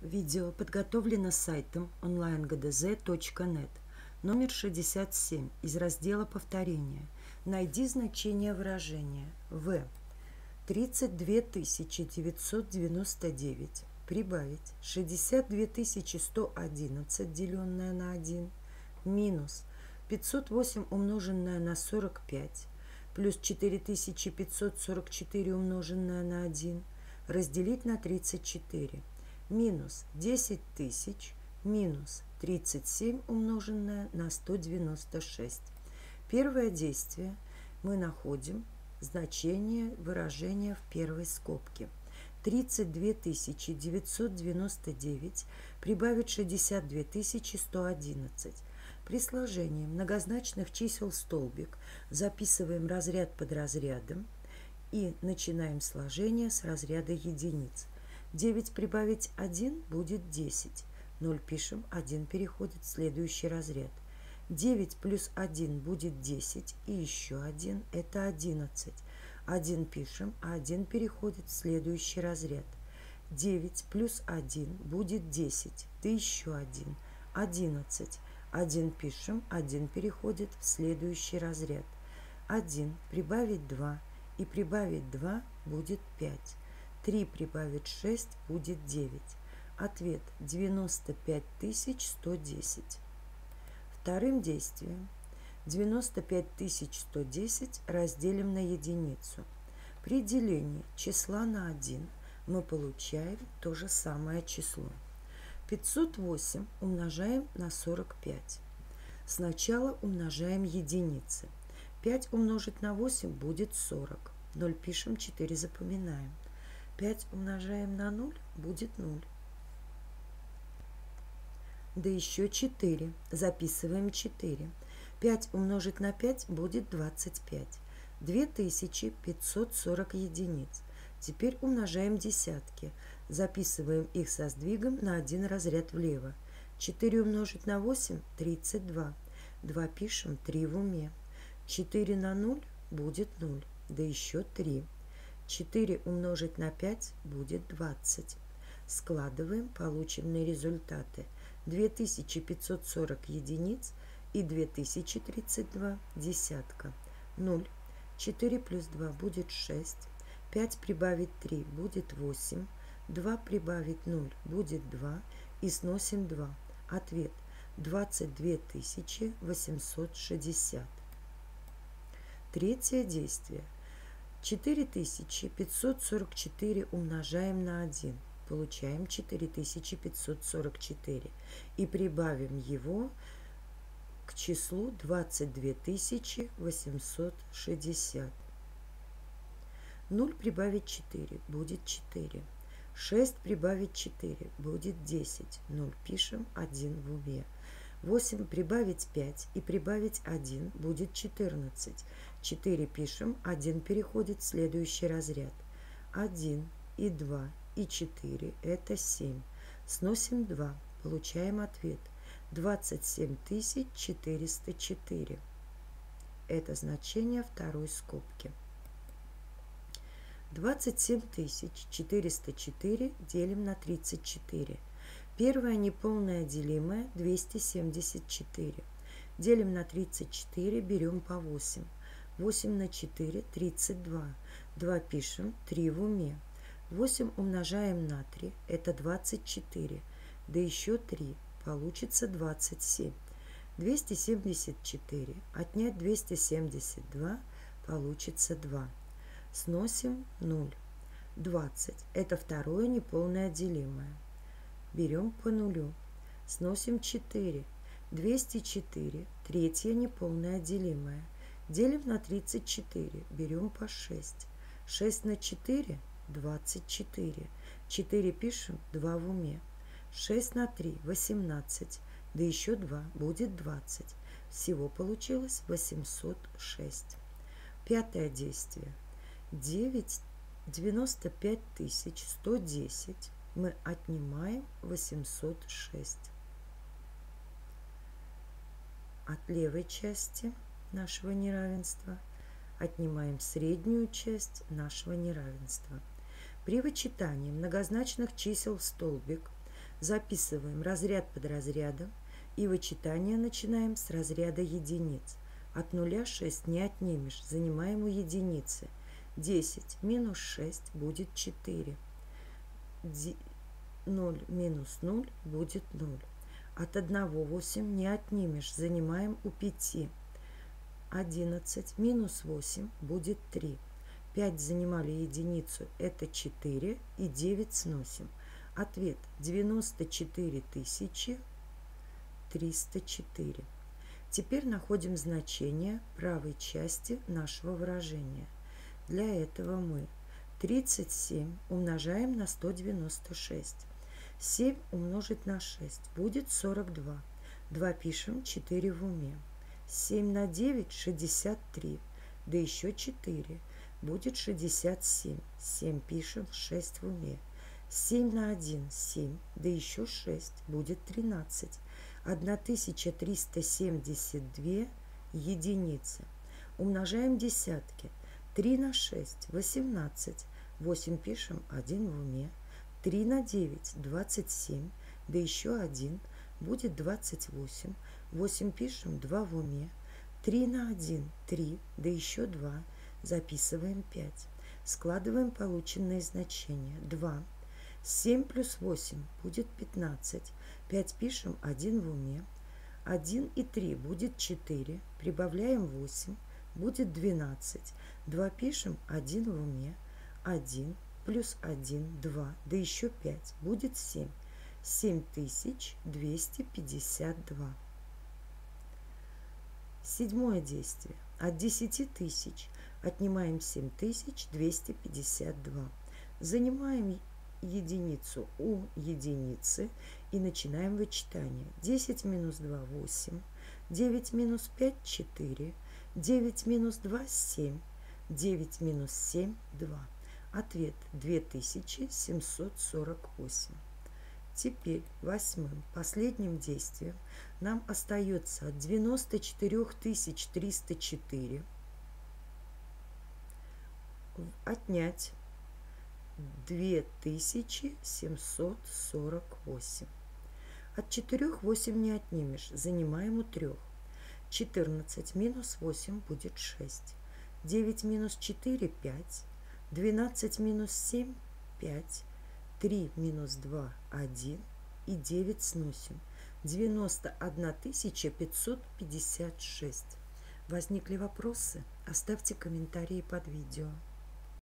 Видео подготовлено сайтом onlinegdz.net. Номер 67 из раздела «Повторение». Найди значение выражения В. 32 999 прибавить 62 111, деленное на 1, минус 508 умноженное на 45, плюс 4544 умноженное на 1, разделить на 34, минус 10 тысяч, минус 37 умноженное на 196. Первое действие. Мы находим значение выражения в первой скобке. 32 999 прибавить 62 111. При сложении многозначных чисел в столбик записываем разряд под разрядом и начинаем сложение с разряда единиц. 9 прибавить 1 будет 10. 0 пишем, 1 переходит в следующий разряд. 9 плюс 1 будет 10, и еще 1 – это 11. 1 пишем, а 1 переходит в следующий разряд. 9 плюс 1 будет 10, и еще 1 – 11. 1 пишем, 1 переходит в следующий разряд. 1 прибавить 2, и прибавить 2 будет 5. 3 прибавить 6 будет 9. Ответ 95 110. Вторым действием 95 110 разделим на единицу. При делении числа на 1 мы получаем то же самое число. 508 умножаем на 45. Сначала умножаем единицы. 5 умножить на 8 будет 40. 0 пишем, 4 запоминаем. 5 умножаем на 0 будет 0. Да еще 4. Записываем 4. 5 умножить на 5 будет 25. 2540 единиц. Теперь умножаем десятки. Записываем их со сдвигом на один разряд влево. 4 умножить на 8 – 32. 2 пишем, 3 в уме. 4 на 0 будет 0. Да еще 3. 4 умножить на 5 будет 20. Складываем полученные результаты. 2540 единиц и 2032 десятка. 0. 4 плюс 2 будет 6. 5 прибавить 3 будет 8. 2 прибавить 0 будет 2. И сносим 2. Ответ 22 860. Третье действие. 4544 умножаем на 1. Получаем 4544 и прибавим его к числу 22 860. 0 прибавить 4 будет 4. 6 прибавить 4 будет 10. 0 пишем, 1 в уме. 8 прибавить 5 и прибавить 1 будет 14. 4 пишем, 1 переходит в следующий разряд. 1 и 2 и 4 – это 7. Сносим 2, получаем ответ 27 404. Это значение второй скобки. 27 404 делим на 34. Первое неполное делимое 274. Делим на 34, берем по 8. 8 на 4 – 32. 2 пишем, 3 в уме. 8 умножаем на 3 – это 24. Да еще 3 – получится 27. 274 отнять 272 – получится 2. Сносим 0. 20 – это второе неполное делимое. Берем по нулю. Сносим 4. 204 – третье неполное делимое. Делим на 34. Берем по 6. 6 на 4 – 24. 4 пишем, 2 в уме. 6 на 3 – 18. Да еще 2 будет 20. Всего получилось 806. Пятое действие. 95 110 мы отнимаем 806. От левой части нашего неравенства отнимаем среднюю часть нашего неравенства. При вычитании многозначных чисел в столбик Записываем разряд под разрядом и вычитание начинаем с разряда единиц. От нуля 6 не отнимешь, занимаем у единицы. 10 минус 6 будет 4. 0 минус 0 будет 0. От 1 8 не отнимешь, занимаем у 5. 11 минус 8 будет 3. 5 занимали единицу, это 4, и 9 сносим. Ответ 94 304. Теперь находим значение правой части нашего выражения. Для этого мы 37 умножаем на 196. 7 умножить на 6 будет 42. 2 пишем, 4 в уме. 7 на 9 – 63. Да еще 4 будет 67. 7 пишем, 6 в уме. 7 на 1 – 7. Да еще 6 будет 13. 1372 единицы. Умножаем десятки. 3 на 6 – 18. 8 пишем, 1 в уме. 3 на 9 – 27. Да еще 1 будет 28. 8 пишем, 2 в уме. 3 на 1 – 3. Да еще 2. Записываем 5. Складываем полученные значения. 2. 7 плюс 8 будет 15. 5 пишем, 1 в уме. 1 и 3 будет 4. Прибавляем 8. Будет 12. 2 пишем, 1 в уме. 1 плюс 1 – 2. Да еще 5 будет 7. 7252. Седьмое действие. От 10 тысяч отнимаем 7252. Занимаем единицу у единицы и начинаем вычитание. 10 минус 2 – 8. 9 минус 5 – 4. 9 минус 2 – 7. 9 минус 7 – 2. Ответ 2748. Теперь восьмым, последним действием нам остается от 94 304 отнять 2748. От 4 8 не отнимешь, занимаем у 3. 14 минус 8 будет 6. 9 минус 4 – 5. 12 минус 7 – 5. 3 минус 2 – 1. И 9 сносим. 91 556. Возникли вопросы? Оставьте комментарии под видео.